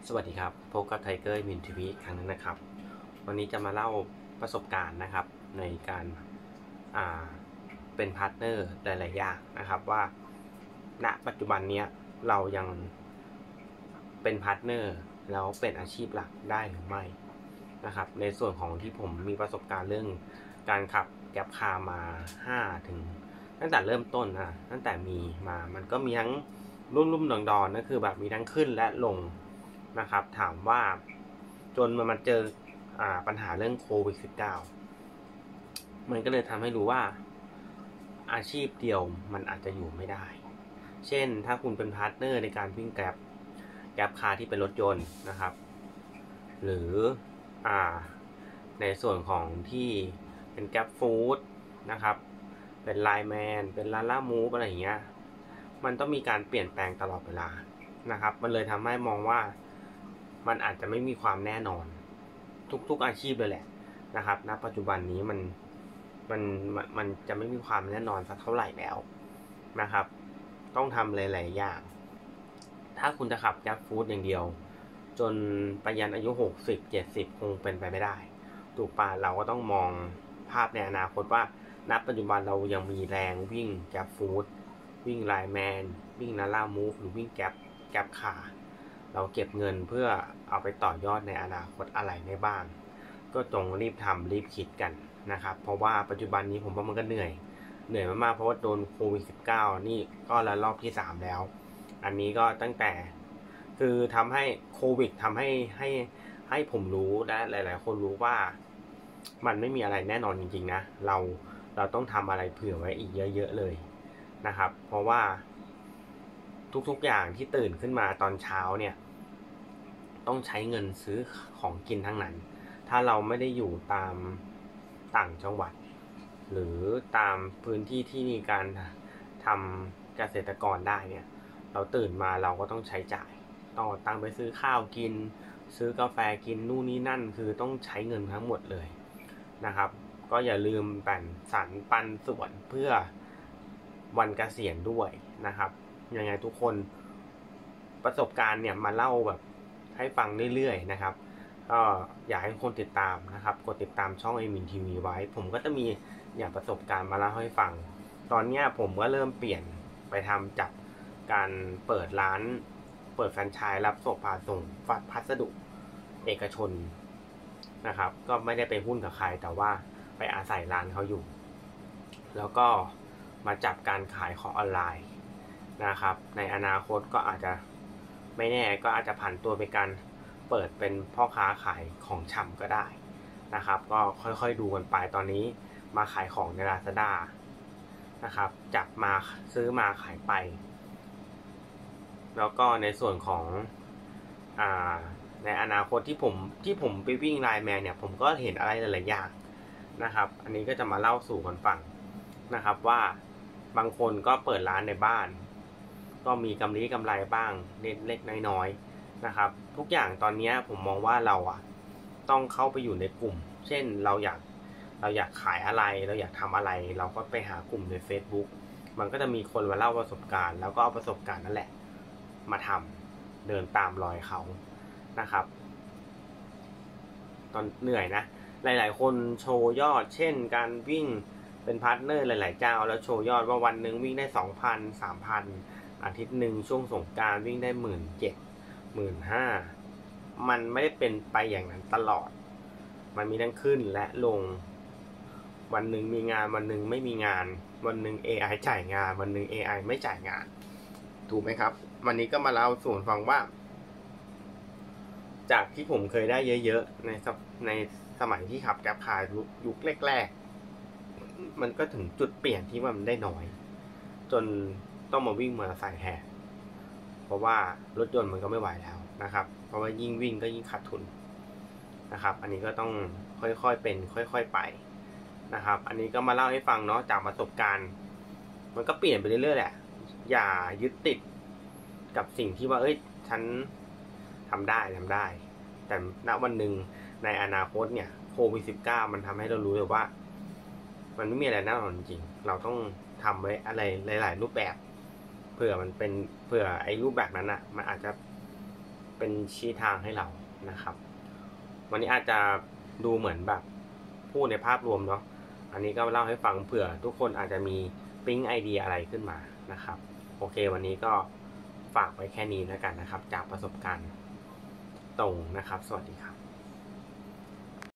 สวัสดีครับพบกับไทเกอร์มินทีวีอีกครั้งนึงนะครับวันนี้จะมาเล่าประสบการณ์นะครับในการเป็นพาร์ทเนอร์หลายๆอย่างนะครับว่าณปัจจุบันนี้เรายังเป็นพาร์ทเนอร์แล้วเป็นอาชีพหลักได้หรือไม่นะครับในส่วนของที่ผมมีประสบการณ์เรื่องการขับแกร็บคาร์มา5 ถึงตั้งแต่เริ่มต้นนะตั้งแต่มีมามันก็มีทั้งรุ่มดอนๆก็คือแบบมีทั้งขึ้นและลงนะครับถามว่าจนมันมาเจอปัญหาเรื่องโควิด -19 มันก็เลยทำให้รู้ว่าอาชีพเดียวมันอาจจะอยู่ไม่ได้เช่นถ้าคุณเป็นพาร์ทเนอร์ในการวิ่งแกร็บคาร์ที่เป็นรถยนต์นะครับหรือในส่วนของที่เป็นแกร็บฟู้ดนะครับเป็นไลน์แมนเป็นลาล่ามูฟอะไรอย่างเงี้ยมันต้องมีการเปลี่ยนแปลงตลอดเวลานะครับมันเลยทำให้มองว่ามันอาจจะไม่มีความแน่นอนทุกอาชีพเลยแหละนะครับณปัจจุบันนี้มันจะไม่มีความแน่นอนสักเท่าไหร่แล้วนะครับต้องทำหลายๆอย่างถ้าคุณจะขับแกร็บฟู้ดอย่างเดียวจนไปยันอายุ60-70คงเป็นไปไม่ได้ถูกป่ะเราก็ต้องมองภาพในอนาคตว่าณปัจจุบันเรายังมีแรงวิ่งแกร็บฟู้ดวิ่งไลน์แมนวิ่งนาล่ามูฟหรือวิ่งแกร็บคาร์เราเก็บเงินเพื่อเอาไปต่อยอดในอนาคตอะไรได้บ้างก็จงรีบทำรีบคิดกันนะครับเพราะว่าปัจจุบันนี้ผมว่ามันก็เหนื่อยมากๆเพราะว่าโดนโควิด -19 นี่ก็ละรอบที่3แล้วอันนี้ก็ตั้งแต่คือทำให้โควิดทำให้ผมรู้และหลายๆคนรู้ว่ามันไม่มีอะไรแน่นอนจริงๆนะเราต้องทำอะไรเผื่อไว้อีกเยอะๆเลยนะครับเพราะว่าทุกๆอย่างที่ตื่นขึ้นมาตอนเช้าเนี่ยต้องใช้เงินซื้อของกินทั้งนั้นถ้าเราไม่ได้อยู่ตามต่างจังหวัดหรือตามพื้นที่ที่มีการทำเกษตรกรได้เนี่ยเราตื่นมาเราก็ต้องใช้จ่ายต้องตังไปซื้อข้าวกินซื้อกาแฟกินนู่นนี่นั่นคือต้องใช้เงินทั้งหมดเลยนะครับก็อย่าลืมแบ่งสรรปันส่วนเพื่อวันเกษียณด้วยนะครับยังไงทุกคนประสบการณ์เนี่ยมาเล่าแบบให้ฟังเรื่อยๆนะครับก็อยากให้คนติดตามนะครับกดติดตามช่องเอมินทีวีไว้ผมก็จะมีอย่างประสบการณ์มาเล่าให้ฟังตอนนี้ผมก็เริ่มเปลี่ยนไปทำจากการเปิดร้านเปิดแฟรนไชส์รับส่งพัสดุเอกชนนะครับก็ไม่ได้ไปหุ้นกับใครแต่ว่าไปอาศัยร้านเขาอยู่แล้วก็มาจับการขายของออนไลน์นะครับในอนาคตก็อาจจะไม่แน่ก็อาจจะผันตัวเป็นการเปิดเป็นพ่อค้าขายของชำก็ได้นะครับก็ค่อยๆดูกันไปตอนนี้มาขายของใน Lazada นะครับจับมาซื้อมาขายไปแล้วก็ในส่วนของในอนาคตที่ผมไปวิ่งไลน์แมนเนี่ยผมก็เห็นอะไรหลายๆอย่างนะครับอันนี้ก็จะมาเล่าสู่กันฟังนะครับว่าบางคนก็เปิดร้านในบ้านก็มีกำไรบ้างเล็กๆน้อยๆนะครับทุกอย่างตอนนี้ผมมองว่าเราต้องเข้าไปอยู่ในกลุ่มเช่นเราอยากขายอะไรเราอยากทำอะไรเราก็ไปหากลุ่มใน Facebook มันก็จะมีคนมาเล่าประสบการณ์แล้วก็เอาประสบการณ์นั่นแหละมาทำเดินตามรอยเขานะครับตอนเหนื่อยนะหลายๆคนโชว์ยอดเช่นการวิ่งเป็นพาร์ทเนอร์หลายๆเจ้าแล้วโชว์ยอดว่าวันหนึ่งวิ่งได้ 2,000 3,000 อาทิตย์หนึ่งช่วงสงกรานต์วิ่งได้ 17,000 15,000 มันไม่ได้เป็นไปอย่างนั้นตลอดมันมีทั้งขึ้นและลงวันหนึ่งมีงานวันหนึ่งไม่มีงานวันหนึ่ง AI จ่ายงานวันหนึ่ง AI ไม่จ่ายงานถูกไหมครับวันนี้ก็มาเล่าสู่ฟังว่าจากที่ผมเคยได้เยอะๆในสมัยที่ขับแกร็บคาร์ยุคแรกๆมันก็ถึงจุดเปลี่ยนที่มันได้น้อยจนต้องมาวิ่งมอเตอร์ไซค์แทนเพราะว่ารถยนต์มันก็ไม่ไหวแล้วนะครับเพราะว่ายิ่งวิ่งก็ยิ่งขาดทุนนะครับอันนี้ก็ต้องค่อยๆเป็นค่อยๆไปนะครับอันนี้ก็มาเล่าให้ฟังเนาะจากประสบการณ์มันก็เปลี่ยนไปเรื่อยๆแหละอย่ายึดติดกับสิ่งที่ว่าฉันทำได้แต่ณวันหนึ่งในอนาคตเนี่ยโควิด -19 มันทำให้เรารู้เลยว่ามันไม่มีอะไรแน่นอนจริงเราต้องทำไว้อะไรหลายๆรูปแบบเผื่อไอ้รูปแบบนั้นมันอาจจะเป็นชี้ทางให้เรานะครับวันนี้อาจจะดูเหมือนแบบพูดในภาพรวมเนาะอันนี้ก็เล่าให้ฟังเผื่อทุกคนอาจจะมีปิ๊งไอเดียอะไรขึ้นมานะครับโอเควันนี้ก็ฝากไว้แค่นี้แล้วกันนะครับจากประสบการณ์ตรงนะครับสวัสดีครับ